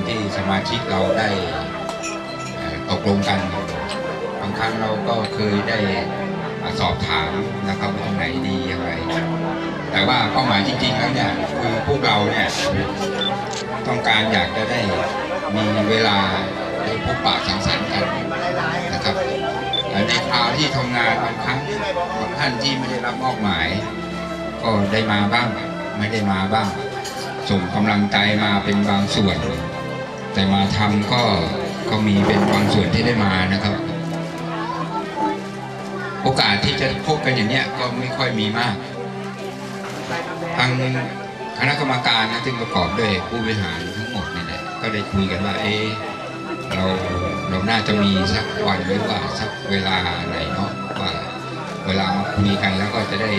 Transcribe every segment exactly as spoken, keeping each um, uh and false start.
ที่สมาชิกเราได้ตกลงกันบางครั้งเราก็เคยได้สอบถามนะครับว่าตรงไหนดีอย่างไรแต่ว่าเป้าหมายจริงๆแล้วเนี่ยคือพวกเราเนี่ยต้องการอยากจะได้มีเวลาได้พบปะสังสรรค์กันนะครับในคราวที่ทำงานบางครั้งบางท่านที่ไม่ได้รับมอบหมายก็ได้มาบ้างไม่ได้มาบ้างส่งกำลังใจมาเป็นบางส่วนแต่มาทำก็ก็มีเป็นบางส่วนที่ได้มานะครับโอกาสที่จะพบกันอย่างเนี้ยก็ไม่ค่อยมีมากทางคณะกรรมการนะซึ่งประกอบด้วยผู้บริหารทั้งหมดนี่แหละก็ได้คุยกันว่าเออเราเราน่าจะมีสักวันหรือว่าสักเวลาไหนเนาะว่าเวลามาคุยกันแล้วก็จะได้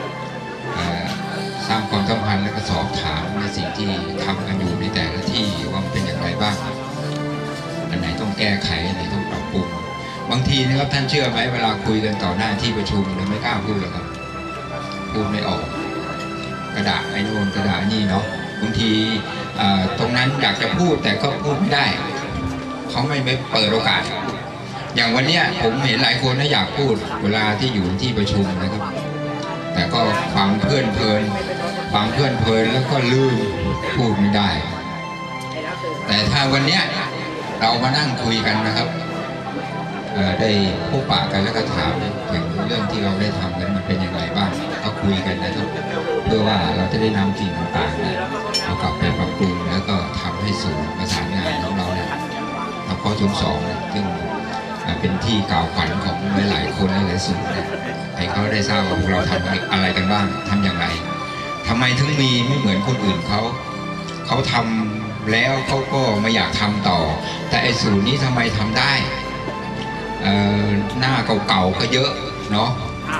สร้างความสัมพันธ์และก็สอบถามในสิ่งที่ทำกันอยู่ในแต่ละที่ว่าเป็นอย่างไรบ้างอันไหนต้องแก้ไขอันไหนต้องปรับปรุงบางทีนะครับท่านเชื่อไหมเวลาคุยกันต่อหน้าที่ประชุมเราไม่กล้าพูดหรอกครับพูดไม่ออกกระดาษไอ้นู่นกระดาษนี่เนาะบางทีตรงนั้นอยากจะพูดแต่ก็พูดไม่ได้เขาไม่ไม่เปิดโอกาสอย่างวันนี้ผมเห็นหลายคนนะอยากพูดเวลาที่อยู่ที่ประชุมนะครับแต่ก็ฟังเพื่อนเพลินฟังเพื่อนเพลินแล้วก็ลืมพูดไม่ได้แต่ถ้าวันนี้เรามานั่งคุยกันนะครับได้พบปะกันแล้วก็ถามถึงเรื่องที่เราได้ทำกันมันเป็นอย่างไรบ้างก็คุยกันนะครับเพื่อว่าเราจะได้นำสิ่งต่างๆเนี่ยเอากลับไปปรับปรุงแล้วก็ทำให้ศูนย์ประสานงานของเราเนี่ยทำข้อชุมสองซึ่งเป็นที่กล่าวขวัญของหลายๆคนหลายๆศูนย์เนี่ยให้เขาได้ทราบว่าพวกเราทำอะไรกันบ้างทำอย่างไรทำไมถึงมีไม่เหมือนคนอื่นเขาเขาทำแล้วเขาก็ไม่อยากทำต่อแต่ไอ้ศูนย์นี้ทำไมทำได้หน้าเก่าๆก็เยอะเนาะ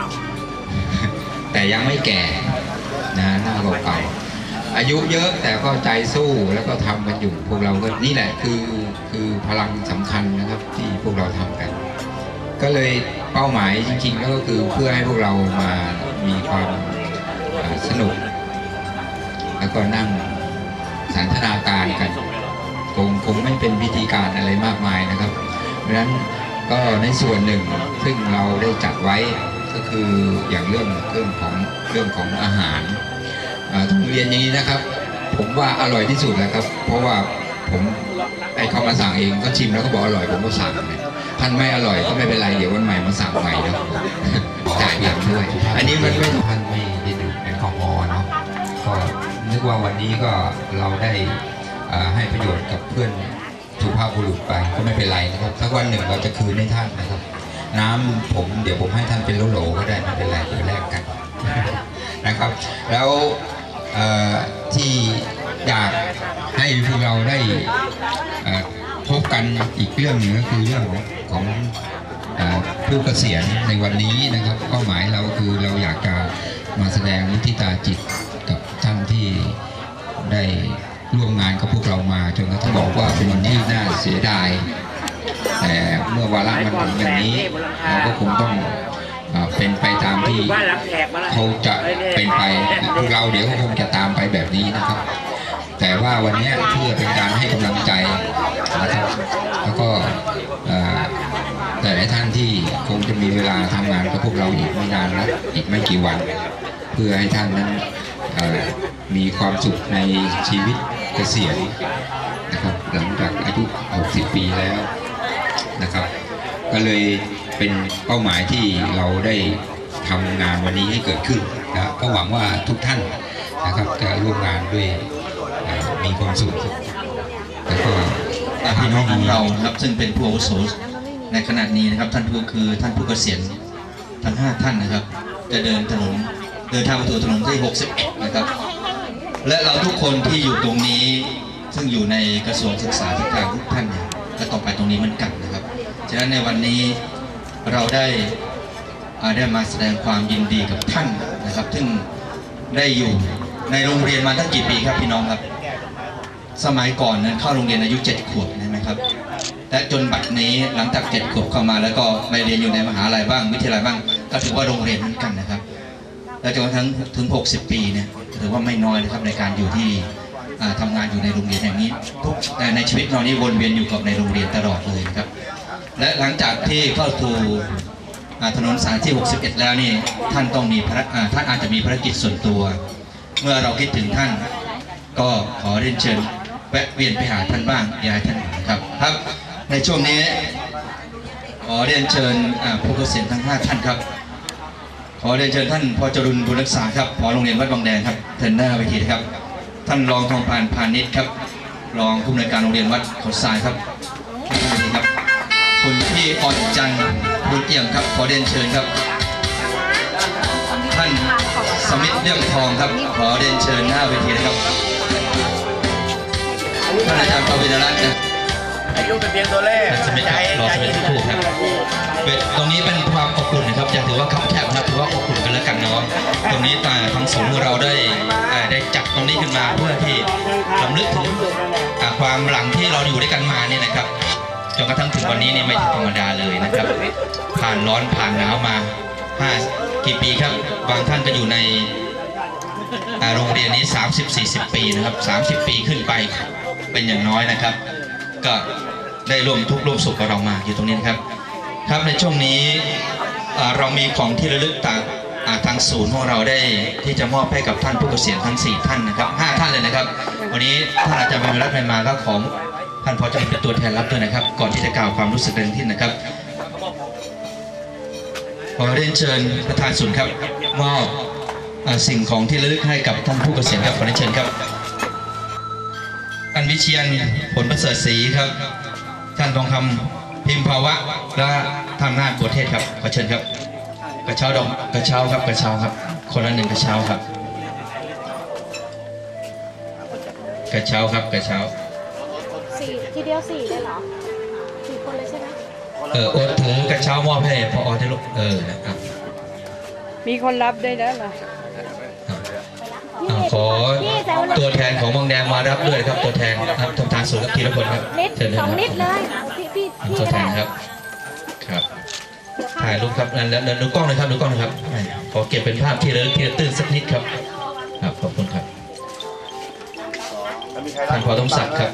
แต่ยังไม่แก่นะหน้าเก่าๆอายุเยอะแต่ก็ใจสู้แล้วก็ทำกันอยู่พวกเราก็นี่แหละคือคือพลังสำคัญนะครับที่พวกเราทำกันก็เลยเป้าหมายจริงๆแล้วก็คือเพื่อให้พวกเรามามีความสนุกแล้วก็นั่งสันทนาการกันคงคงไม่เป็นพิธีการอะไรมากมายนะครับเพราะฉะนั้นก็ในส่วนหนึ่งซึ่งเราได้จัดไว้ก็คืออย่างเรื่องเรื่องของเรื่องของอาหารต้องเรียนอย่างนี้นะครับผมว่าอร่อยที่สุดแล้วครับเพราะว่าผมไอ้เขามาสั่งเองก็ชิมแล้วก็บอกอร่อยผมก็สั่งท่านไม่อร่อยก็ไม่เป็นไรเดี๋ยววันใหม่มาสั่งใหม่นะจ่ายอย่างด้วยอันนี้มันไม่ท่านไม่ได้ดื่มแอลกอฮอล์เนาะก็นึกว่าวันนี้ก็เราได้ให้ประโยชน์กับเพื่อนสุภาพบุรุษไปก็ไม่เป็นไรนะครับสักวันหนึ่งเราจะคืนให้ท่านนะครับน้ำผมเดี๋ยวผมให้ท่านเป็นโหลๆก็ได้ไม่เป็นไรเดี๋ยวแลกกันนะครับแล้วที่อยากให้พวกเราได้พบกันอีกเรื่องหนึ่งก็คือเรื่องของผู้เกษียณในวันนี้นะครับเป้าหมายเราคือเราอยากจะมาแสดงมุทิตาจิตกับท่านที่ได้ร่วมงานกับพวกเรามาจนกระทั่งบอกว่าเป็นวันที่น่าเสียดายแต่เมื่อวาระมันถึงอย่างนี้เราก็คงต้องเป็นไปตามที่เขาจะเป็นไปพวกเราเดี๋ยวก็คงจะตามไปแบบนี้นะครับแต่ว่าวันนี้เพื่อเป็นการให้กำลังใจนะครับแล้วก็แต่ละท่านที่คงจะมีเวลาทำงานกับพวกเราอีกไม่นานนะอีกไม่กี่วันเพื่อให้ท่านนั้นมีความสุขในชีวิตเกษียณนะครับหลังจากอายุหกสิบปีแล้วนะครับก็เลยเป็นเป้าหมายที่เราได้ทำงานวันนี้ให้เกิดขึ้นนะก็หวังว่าทุกท่านนะครับจะร่วมงานด้วยมีความสุขแล้วก็พี่น้องของเราครับซึ่งเป็นผู้อาวุโสในขณะนี้นะครับท่านผู้คือท่านผู้เกษียณทั้งห้าท่านนะครับจะเดินถนนเดินทางไปสู่ถนนที่หกสิบเอ็ดนะครับและเราทุกคนที่อยู่ตรงนี้ซึ่งอยู่ในกระทรวงศึกษาธิการทุกท่านเนี่ยก็ต้องไปตรงนี้เหมือนกันนะครับฉะนั้นในวันนี้เราได้ได้มาแสดงความยินดีกับท่านนะครับซึ่งได้อยู่ในโรงเรียนมาตั้งกี่ปีครับพี่น้องครับสมัยก่อนนั้นเข้าโรงเรียนอายุเจ็ดขวบนะครับและจนบัดนี้หลังจากเจ็ดขวบเข้ามาแล้วก็ไปเรียนอยู่ในมหาลัยบ้างวิทยาลัยบ้างก็ถือว่าโรงเรียนเหมือนกันนะครับและจนกระทั่งถึงหกสิบปีเนี่ยถือว่าไม่น้อยนะครับในการอยู่ที่อ่าทำงานอยู่ในโรงเรียนแห่งนี้ทุกในชีวิตเรานี้วนเวียนอยู่กับในโรงเรียนตลอดเลยครับและหลังจากที่เข้าสู่อ่าถนนสายที่หกสิบเอ็ดแล้วนี่ท่านต้องมีภารอ่าท่านอาจจะมีภารกิจส่วนตัว เมื่อเราคิดถึงท่านก็ขอเรียนเชิญแวะเวียนไปหาท่านบ้างอย่าให้ท่านหายครับครับในช่วงนี้ขอเรียนเชิญอ่าผู้เกษียณทั้งห้าท่านครับขอเรียนเชิญท่านพอจรุนบุญรักษาครับผอโรงเรียนวัดบางแดงครับเทินหน้าเวทีครับท่านรองทองพานพานิชครับรองผู้อำนวยการโรงเรียนวัดเขาทรายครับที่นี่ครับคุณพี่อ่อนจันทร์บุญเอี่ยมครับขอเรียนเชิญครับท่านสมิทธิ์เลี่ยมทองครับขอเรียนเชิญหน้าเวทีนะครับท่านอาจารย์ปวินรัตน์นะอายุเป็นเพียงตัวเลขสมิทธิ์ครับรอสมิทธิ์คู่ครับตรงนี้เป็นความอบอุ่นนะครับอย่าถือว่าคับแคบนะครับถือว่าอบอุ่นกันแล้วกันเนาะตรงนี้ทางศูนย์ของเราได้ได้จัดตรงนี้ขึ้นมาเพื่อที่รำลึกถึงความหลังที่เราอยู่ด้วยกันมาเนี่ยนะครับจนกระทั่งถึงวันนี้นี่ไม่ธรรมดาเลยนะครับผ่านร้อนผ่านหนาวมาห้ากี่ปีครับบางท่านก็อยู่ในโรงเรียนนี้ สามสิบสี่สิบ ปีนะครับสามสิบปีขึ้นไปเป็นอย่างน้อยนะครับก็ได้ร่วมทุกข์ร่วมสุขกับเรามาอยู่ตรงนี้นะครับครับในช่วงนี้เรามีของที่ระลึกต่างทางศูนย์ของเราได้ที่จะมอบให้กับท่านผู้เกษียณทั้งสี่ท่านนะครับห้าท่านเลยนะครับวันนี้ท่านอาจารย์บรรลักษณ์ไม่มาก็ของท่านพอจะเป็นตัวแทนรับด้วยนะครับก่อนที่จะกล่าวความรู้สึกเรื่องที่นะครับขอเรียนเชิญประธานศูนย์ครับมอบสิ่งของที่ระลึกให้กับท่านผู้เกษียณครับขอเรียนเชิญครับท่านวิเชียรผลประเสริฐศรีครับท่านทองคำพิมพ์ภาวะและท่านนาฏบัวเทศครับขอเชิญครับกระเช้าดอกกระเช้าครับกระเช้าครับคนละหนึ่งกระเช้าครับกระเช้าครับกระเช้าสี่ทีเดียวสี่เลยเหรอสี่คนเลยใช่ไหมเออโอ๊ตถือกระเช้ามอบให้พอได้ลูกเออนะครับมีคนรับได้แล้วเหรอขอตัวแทนของบางแดงมารับด้วยครับตัวแทนครับทำทางศูนย์ธีรพลครับเชิญสองนิดเลยพี่พี่พี่ตัวแทนครับครับถ่ายรูปครับแล้วดูกล้องเลยครับดูกล้องนะครับขอเก็บเป็นภาพที่ระลึกที่ตื้นสักนิดครับครับขอบคุณครับท่านพอต้องศักดิ์ครับ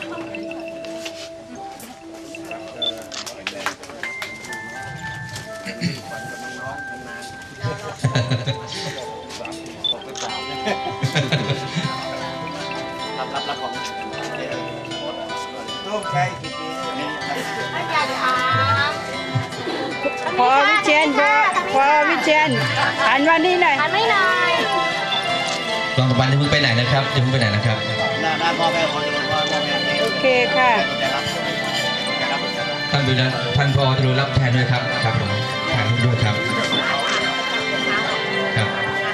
รับรับรับของร่วมใจกี่ปีพอวิเชียนพอวิเชียนหันวันนี้หน่อยหันไม่หน่อยรองตะวันจะพึ่งไปไหนนะครับจะพึ่งไปไหนนะครับหน้าหน้าพ่อแม่คนจะรู้ว่าพ่อแม่โอเคค่ะท่านบุญท่านพอจะรู้รับแทนด้วยครับครับผมถ่ายรูปด้วยครับครับ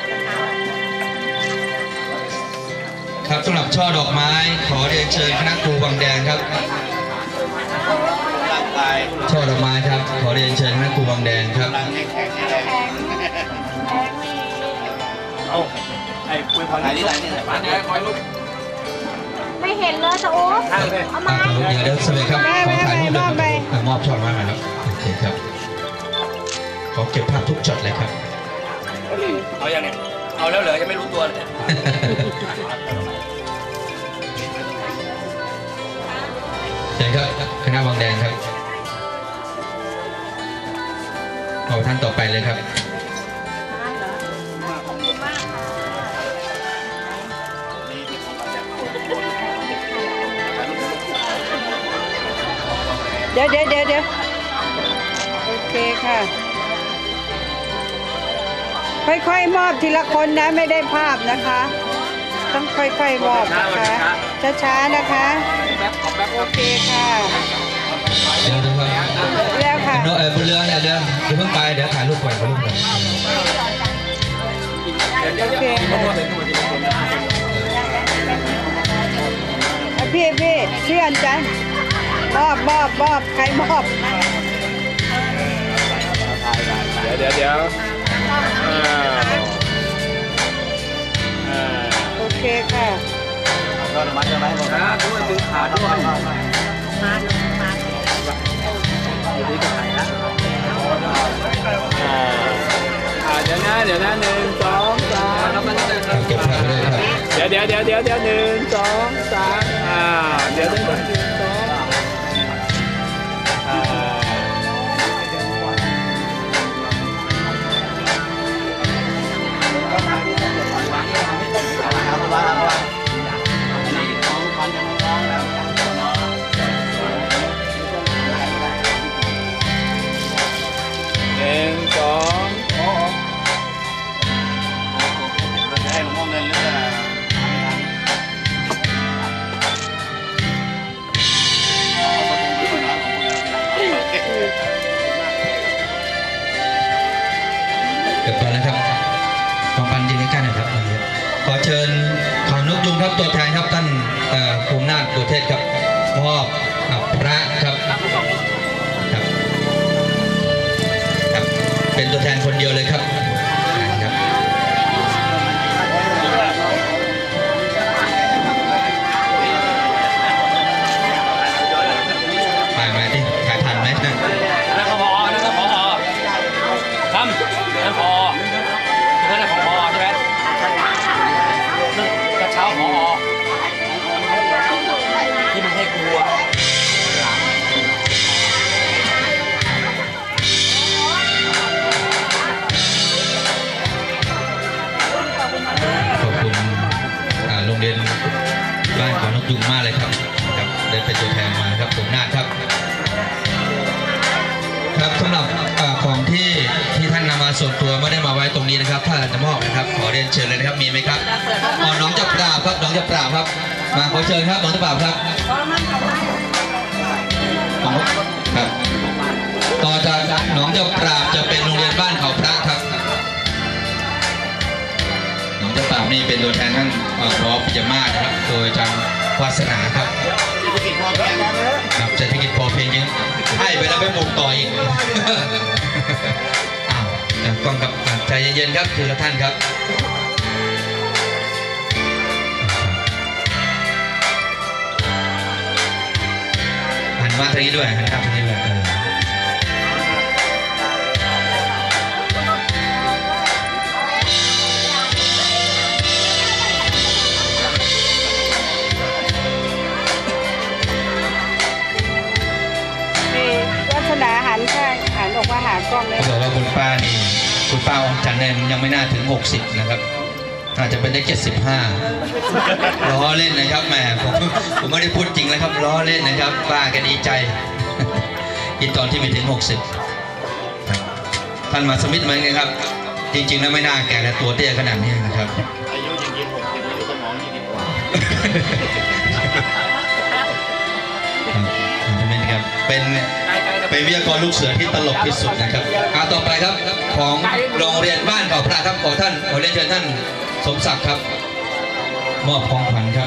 ครับสำหรับช่อดอกไม้ขอเรียนเชิญคณะครูบางแดงครับช่อดอกไม้ครับขอเรียนเชิญคณะครูบางแดงครับเอาไอ้คุยพอไหนนี่ไหนนี่ไหนบ้านเนี่ยคอยลูกไม่เห็นเลยตะโอ๊ตเอามาเดี๋ยวเดี๋ยวสวัสดีครับขอถ่ายรูปด้วยครับมอบช่อไม้มาแล้วโอเคครับขอเก็บภาพทุกช็อตเลยครับเอาอย่างนี้เอาแล้วเหรอยังไม่รู้ตัวเลยเชิญครับคณะบางแดงครับเอาท่านต่อไปเลยครับเดี๋ยวเดี๋ยวเดี๋ยวเดี๋ยวโอเคค่ะค่อยๆมอบทีละคนนะไม่ได้ภาพนะคะต้องค่อยๆมอบนะคะช้าๆนะคะโอเคค่ะเดี๋ยวดูครับแล้วค่ะเออบนเรือเนี่ยเรือเดี๋ยวเพิ่งไปเดี๋ยวถ่ายรูปก่อนถ่ายรูปก่อนโอเคพี่พี่เชื่อนจังมอบมอบมอบใครมอบเดี๋ยวเดี๋ยวเดี๋ยวโอเคค่ะก็มาจะไหมบอกนะด้วยดึงขาด้วยมามาอยู่ที่ไหนนะเดี๋ยวนะเดี๋ยวนะหนึ่งสองสามเก็บภาพเลยครับเดี๋ยวเดี๋ยวเดี๋ยวเดี๋ยวเดี๋ยวหนึ่งสองเดี๋ยวต้องหนึ่งสองให้หลวงพ่อเงินหรือเปล่าเรียบร้อยแล้วครับกองพันยืนใกล้ๆหน่อยครับขอเชิญขอนกยุงครับตัวแทนครับท่านภูมินาถตัวเทศครับมอบพระครับครับครับเป็นตัวแทนคนเดียวเลยครับครับมาไหมที่ถ่ายทันไหมนั่นก็พอนั่นก็พอทำนั่นพอนั่นของพอใช่ไหมกระเช้าพอที่มันให้กลัวขอบคุณโรงเรียนบ้านของนกยุงมากเลยครับครับได้เป็นตัวแทนมาครับผมนาถครับครับสำหรับของที่ที่ท่านนำมาส่วนตัวไม่ได้มาไว้ตรงนี้นะครับถ้าจะมอบนะครับขอเรียนเชิญเลยนะครับมีไหมครับอ๋อน้องจะปราบครับน้องจะปราบครับมาขอเชิญครับน้องจะปราบครับครับต่อจากน้องจะปราบจะเป็นโรงเรียนบ้านเขาพระครับน้องจะปราบนี่เป็นตัวแทนท่านพอปิยมาศนะครับโดยอาจารย์วาสนาครับครับเศรษฐกิจพอเพียงยังให้ไปแล้วไปปลูกต่ออีกอ้าวกล้องกับใจเย็นๆครับคือละท่านครับหันมาทางนี้ด้วยหันข้างทางนี้ด้วยหันใช่หันออกมาหากล้องเลยเขาบอกว่าคุณป้านี่คุณป้าองจันเนี่ยยังไม่น่าถึงหกสิบนะครับอาจจะเป็นได้เจ็ดสิบห้าล้อเล่นนะครับแหมผมผมไม่ได้พูดจริงเลยครับล้อเล่นนะครับป้าแกดีใจที่ตอนที่ไปถึงหกสิบท่านมาสมิธเหมือนกันครับจริงๆแล้วไม่น่าแก่และตัวเตี้ยขนาดนี้นะครับอายุยังยี่สิบหกอายุสมองยี่สิบกว่าเป็นเป็นวิทยากรลูกเสือที่ตลกที่สุดนะครับการต่อไปครับของโรงเรียนบ้านเขาพระครับขอท่านขอเรียนเชิญท่านสมศักดิ์ครับมอบของขวัญครับ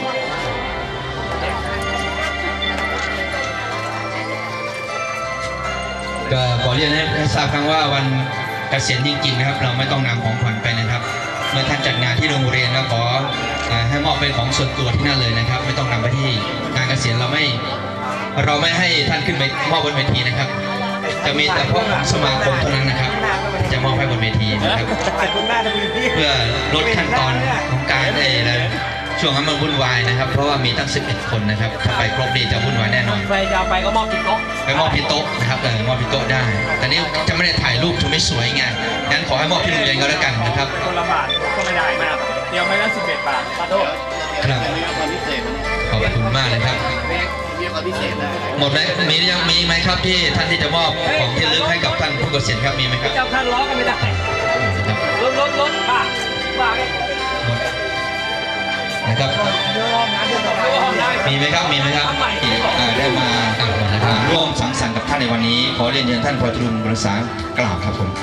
ก็ขอเรียนให้ทราบครั้งว่าวันเกษียณจริงๆนะครับเราไม่ต้องนำของขวัญไปนะครับเมื่อท่านจัดงานที่โรงเรียนก็ขอให้มอบเป็นของส่วนตัวที่นั่นเลยนะครับไม่ต้องนำไปที่งานเกษียณเราไม่เราไม่ให้ท่านขึ้นไปมอบบนเวทีนะครับจะมีแต่พวกของสมาคมเท่านั้นนะครับจะมอบให้บนเวทีนะครับเพื่อลดขั้นตอนของการเออช่วงนั้นมันวุ่นวายนะครับเพราะว่ามีตั้งสิบเอ็ดคนนะครับถ้าไปครบดีจะวุ่นวายแน่นอนไปจะไปก็มอบผิดโต๊ะไปมอบผิดโต๊ะนะครับเออมอบผิดโต๊ะได้แต่นี้จะไม่ได้ถ่ายรูปจะไม่สวยไงงั้นขอให้มอบที่โรงเรียนก็แล้วกันนะครับคนละบาทก็ไม่ได้นะครับเดียวไม่ละสิบเอ็ดบาทขอโทษครับขอบคุณมากเลยครับหมดไหมมียังมีไหมครับที่ท่านที่จะมอบของที่ระลึกให้กับท่านผู้เกษียณครับมีไหมครับเจ้าท่านล้อกันไม่ได้รถรถรถป่ะป่ะนะครับมีไหมครับมีไหมครับได้มาร่วมสังสรรค์กับท่านในวันนี้ขอเรียนเชิญท่านพอตรุงบริษากล่าวครับผม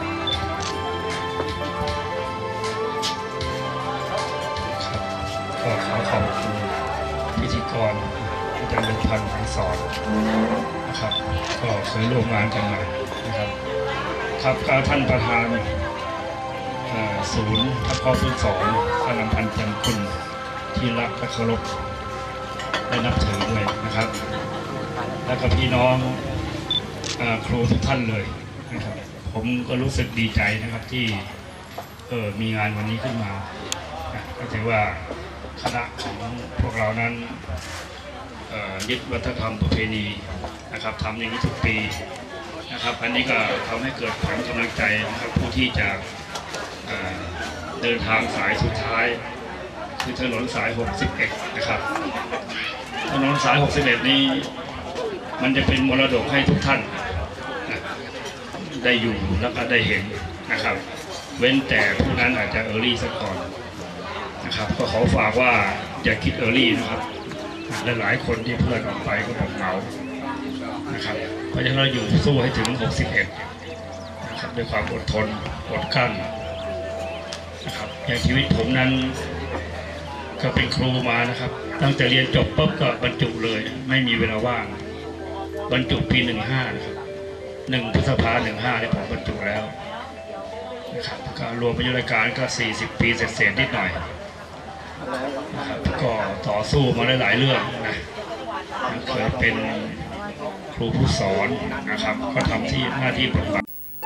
ก็ขอขอบคุณพิธีกรอาจารย์เป็นพันธ์พันสอนนะครับก็เคยร่วมงานกันมานะครับครับก็ท่านประธานศูนย์ทัพพอศูนย์สองท่านอำพันธ์จันทร์คุณที่รักและเคารพและนับถือด้วยนะครับแล้วก็พี่น้องครูทุกท่านเลยนะครับผมก็รู้สึกดีใจนะครับที่เออมีงานวันนี้ขึ้นมาก็ถือว่าคณะของพวกเรานั้นยึดวัฒนธรรมประเพณีนะครับทำอย่างนี้ทุกปีนะครับอันนี้ก็ทำให้เกิดขวัญกำลังใจนะครับผู้ที่จะเดินทางสายสุดท้ายคือถนนสายหกสิบเอ็ดนะครับถนนสายหกสิบเอ็ดนี้มันจะเป็นมรดกให้ทุกท่านนะได้อยู่แล้วก็ได้เห็นนะครับเว้นแต่ผู้นั้นอาจจะเออร์ลี่สักก่อนนะครับก็ขอฝากว่าอย่าคิดเออร์ลี่นะครับและหลายคนที่เพื่อนออกไปก็บอกเหงานะครับเพราะฉะนั้นเราอยู่สู้ให้ถึงหกสิบเอ็ดนะครับด้วยความอดทนอดกลั้นนะครับอย่างชีวิตผมนั้นก็เป็นครูมานะครับตั้งแต่เรียนจบปุ๊บก็บรรจุเลยไม่มีเวลาว่างบรรจุปีหนึ่งห้านะครับหนึ่งพฤษภาหนึ่งห้าเนี่ยผมบรรจุแล้วนะครับการรวมอายุราชการก็สี่สิบปีเศษๆนิดหน่อยนะครับก็ต่อสู้มาได้หลายเรื่องนะเคยเป็นครูผู้สอนนะครับก็ทำที่หน้าที่บทบาท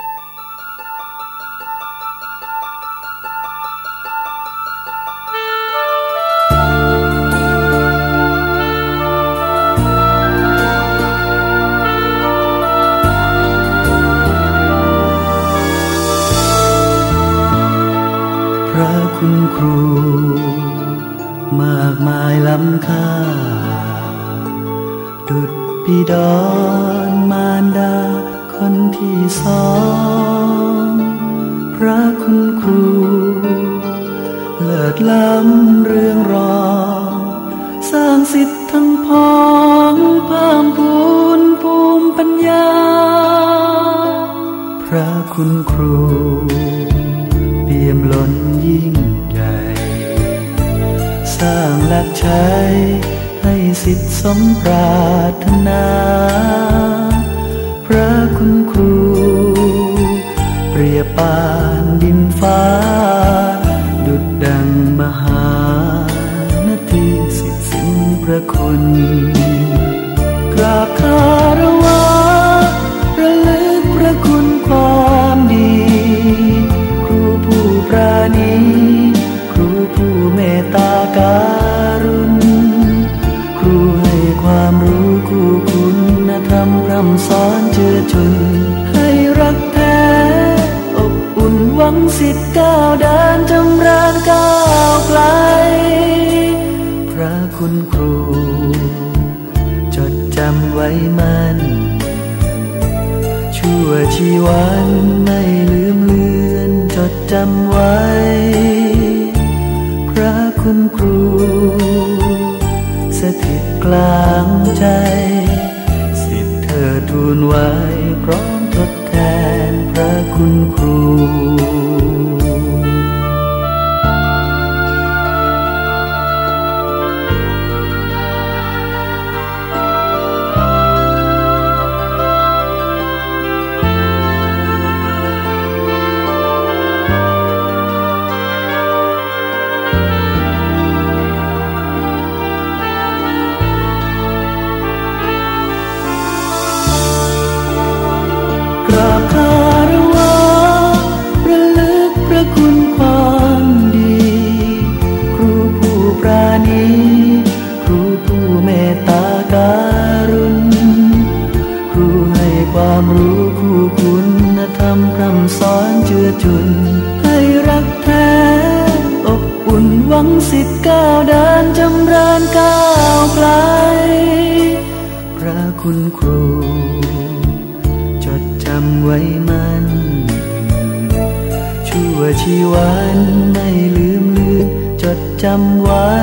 พระคุณครูมากมายล้ำค่าดุจบิดรมารดาคนที่สองพระคุณครูเลิศล้ำเรื่องรองสร้างสิทธิ์ทั้งพ้องเพิ่มพูนภูมิปัญญาพระคุณครูเปี่ยมล้นยิ่งใหญ่สร้างหลักใช้ให้สิทธิสมปรารถนาพระคุณครูเปรียบปานดินฟ้าดุจดังมหานาทีสิทธิสิ้นพระคุณกราบคารวะระลึกพระคุณความดีครูผู้ปราณีครูผู้เมตตาการุณครูให้ความรู้คู่คุณธรรมพร่ำสอนเชื้อชนให้รักแท้อบอุ่นหวังสิทธิ์ก้าวเดินจำเริญก้าวไกลพระคุณครูจดจำไว้มั่นชั่วชีวันไม่ลืมเลือนจดจำไว้พระคุณครูสถิตกลางใจสิทธิเธอทูลไว้พร้อมทดแทนพระคุณครูคารวะระลึกพระคุณความดีครูผู้ปราณีครูผู้เมตตาการุณครูให้ความรู้คู่คุณธรรมพร่ำสอนเจือจุนให้รักแท้อบอุ่นหวังสิทธิ์ก้าวเดินจำเริญก้าวไกลพระคุณครูจำไว้มันชั่วชีวันไม่ลืมเลือนจดจำไว้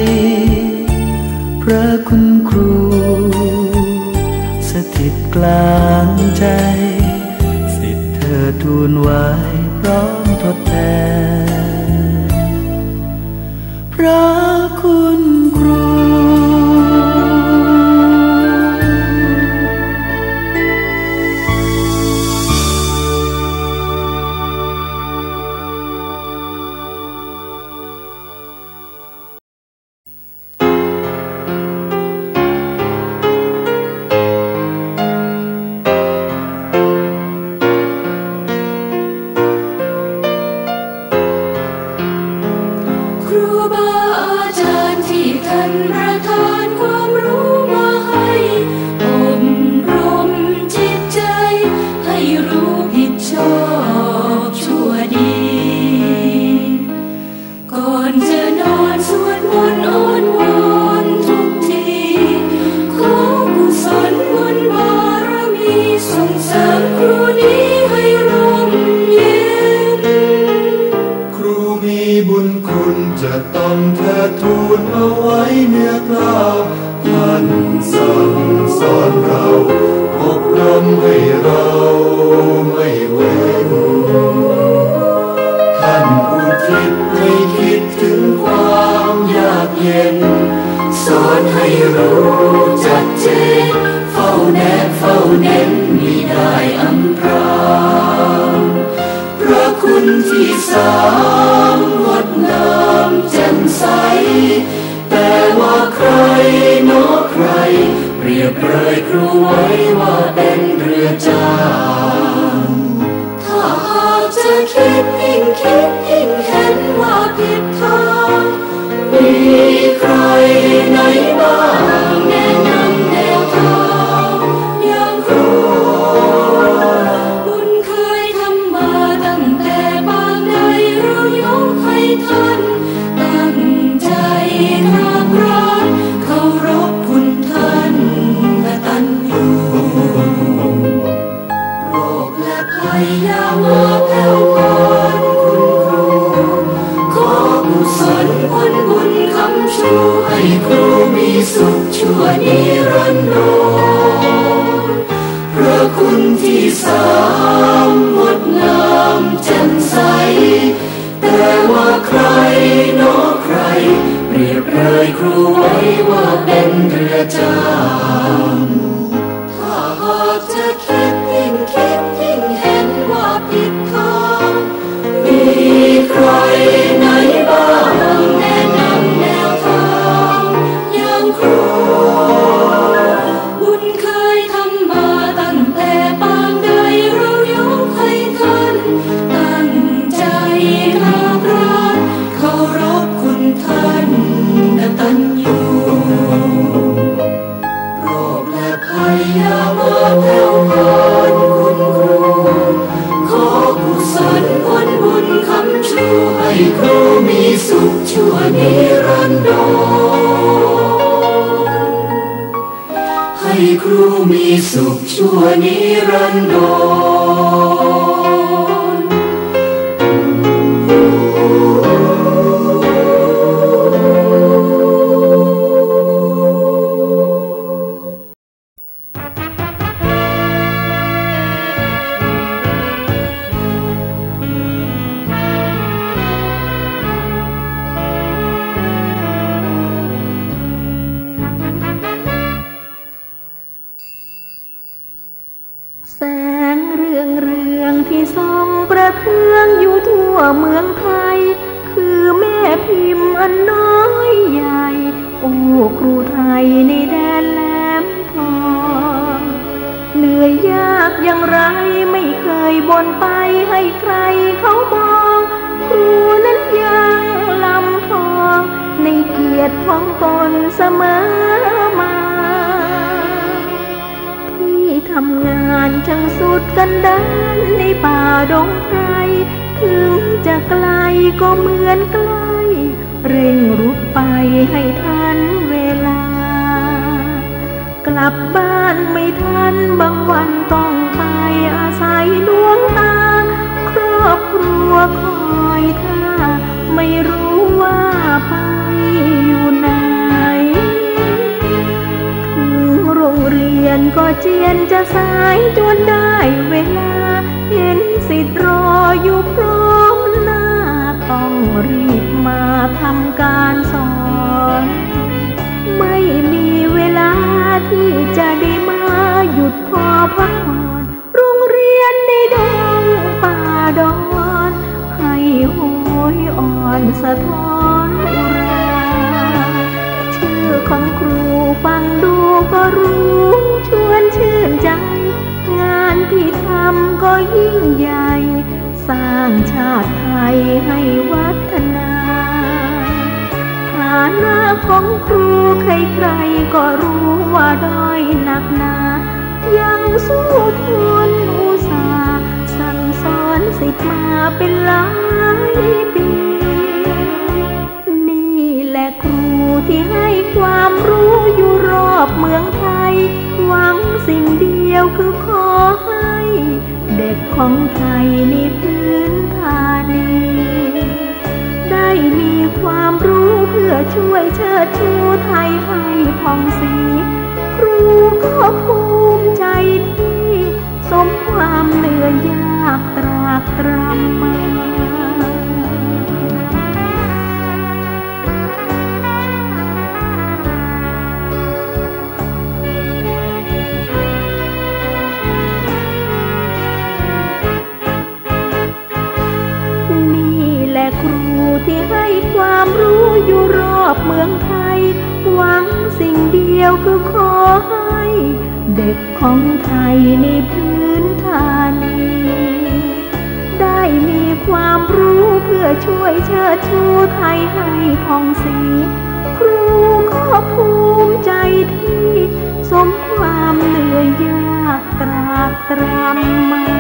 พระคุณครูสถิตกลางใจสิทธิเธอทูลไว้พร้อมทดแทนพระคุณครูครูบาส่งเสริมครูนี้ให้ร่มเย็นครูมีบุญคุณจะต้องเทิดทูนเอาไว้เนื้อกล้าวท่านสั่งสอนเราอบรมให้เราไม่เว้นท่านอุทิศให้คิดถึงความยากเย็นสอนให้รู้จัดเจนเฝ้าแนบเฝ้าเน้นมิได้อำพรางพระคุณที่สามงดงามแจ่มใสแต่ว่าใครโน้ใครเปรียบเปรยครูไว้ว่าเป็นเรือจ้างถ้าหากจะคิดยิ่งคิดยิ่งเห็นว่าผิดทางมีใครไหนบ้างแนะนำแนวทางอย่างครูบุญเคยทำมาตั้งแต่บางใดเรายกให้ท่านตั้งใจกราบกรานเคารพคุณท่านกตัญญูโรคและภัยอย่ามาแผ่วพรานคุณครูขอกุศลผลบุญคำชูให้ครูมีสุขชั่วนิรันดรพระคุณที่สามงดงามแจ่มใสแต่ว่าใครโน้ใครเปรียบเปรยครูไว้ว่าเป็นเรือจ้างถ้าหากจะคิดยิ่งคิดยิ่งเห็นว่าผิดทางมีใครไหนบ้างแนะนำแนวทางอย่างครูบุญเคยทำมาตั้งแต่ปางใดเรายกให้ท่านตั้งใจกราบกรานเคารพคุณท่านกตัญญูโรคและภัยอย่ามาแผ่วพรานคุณครูขอกุศลผลบุญคำชูให้ครูมีสุขชั่วนิรันดรให้ครูมีสุขชั่วนิรันดแสงเรืองเรืองที่ส่องประเทืองอยู่ทั่วเมืองไทยคือแม่พิมพ์อันน้อยใหญ่โอ้ครูไทยในแดนแหลมทองเหนื่อยยากอย่างไรไม่เคยบ่นไปให้ใครเขามองครูนั้นยังลำทองในเกียรติของตนเสมอมาทำงานช่างสุดกันดานในป่าดงไพรถึงจะไกลก็เหมือนใกล้เร่งรุดไปให้ทันเวลากลับบ้านไม่ทันบางวันต้องไปอาศัยดวงตาครอบครัวคอยท่าไม่รู้ว่าไปอยู่ไหนโรงเรียนก็เจียนจะสายจนได้เวลาเห็นสิทธิ์รออยู่พร้อมหน้าต้องรีบมาทำการสอนไม่มีเวลาที่จะได้มาหยุดพอพักผ่อนโรงเรียนในดงป่าดอนให้โหยอ่อนสะท้อนอุราชื่อของครูฟังดูก็รู้ชวนชื่นใจงานที่ทำก็ยิ่งใหญ่สร้างชาติไทยให้วัฒนาฐานะของครูใครๆก็รู้ว่าด้อยหนักหนายังสู้ทนอุตส่าห์สั่งสอนศิษย์มาเป็นหลายปีนี่แหละครูที่ให้ความรู้อยู่รอบเมืองไทยหวังสิ่งเดียวคือขอให้เด็กของไทยในพื้นฐานนี้ได้มีความรู้เพื่อช่วยเชิดชูไทยให้ผ่องศรีครูก็ภูมิใจที่สมความเหนื่อยยากตรากตรำมาครูที่ให้ความรู้อยู่รอบเมืองไทยหวังสิ่งเดียวคือขอให้เด็กของไทยในพื้นฐานนี้ได้มีความรู้เพื่อช่วยเชิดชูไทยให้ผ่องศรีครูก็ภูมิใจที่สมความเหนื่อยยากตรากตรำมา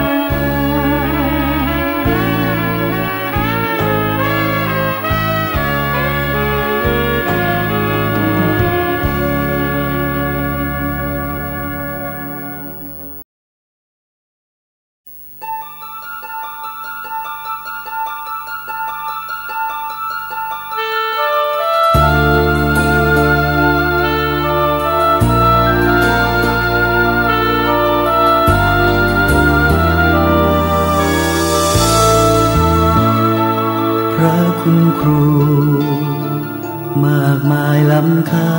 คุณครูมากมายล้ำค่า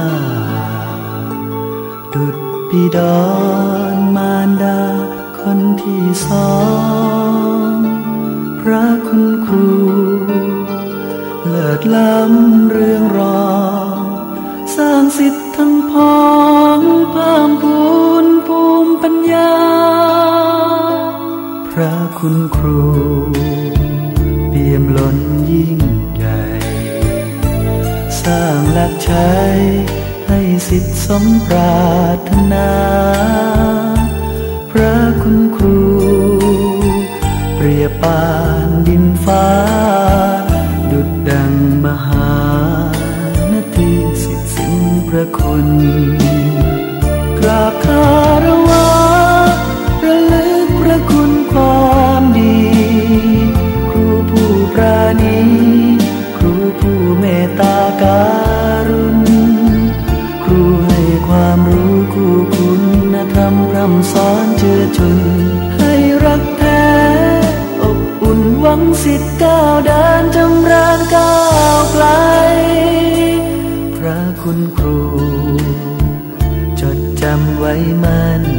ดุจบิดรมารดาคนที่สองพระคุณครูเลิศล้ำเรื่องรองสร้างสิทธิ์ทั้งพ้องเพิ่มพูนภูมิปัญญาพระคุณครูเปี่ยมล้นยิ่งใหญ่สร้างหลักชัยให้สิทธิสมปรารถนาพระคุณครูเปรียบปานดินฟ้าดุจดังมหานาทีสิทธิสิ้นพระคุณกราบคารวะระลึกพระคุณความดีครูผู้ปราณีครูผู้เมตตาการุณครูให้ความรู้คู่คุณธรรมพร่ำสอนเชื้อชนให้รักแท้อบอุ่นหวังสิทธิ์ก้าวเดินจำเริญก้าวไกลพระคุณครูจดจำไว้มั่น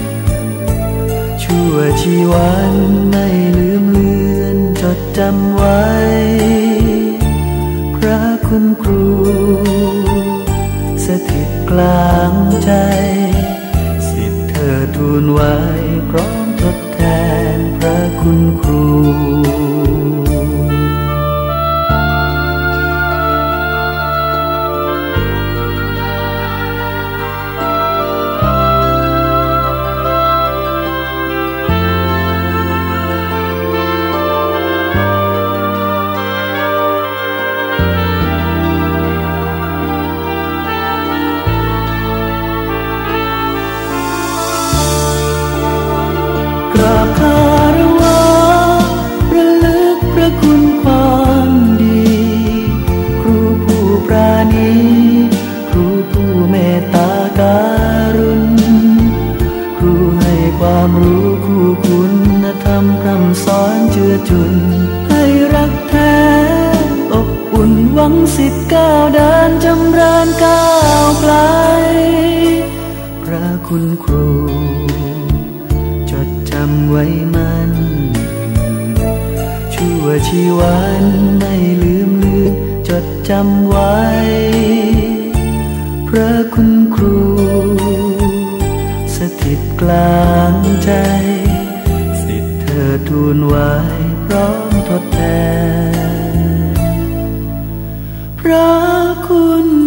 ชั่วชีวันไม่ลืมเลือนจดจำไว้พระคุณครูสถิตกลางใจสิทธิ์เธอทูลไว้พร้อมทดแทนพระคุณครูกราบคารวะระลึกพระคุณความดีครูผู้ปราณีครูผู้เมตตาการุณครูให้ความรู้คู่คุณธรรมพร่ำสอนเจือจุนให้รักแท้อบอุ่นหวังสิทธิ์ก้าวเดินจำเริญก้าวไกลพระคุณครูจำไว้มันชั่วชีวันไม่ลืมเลือนจดจำไว้พระคุณครูสถิตกลางใจสิทธิ์เธอทูลไว้พร้อมทดแทนพระคุณ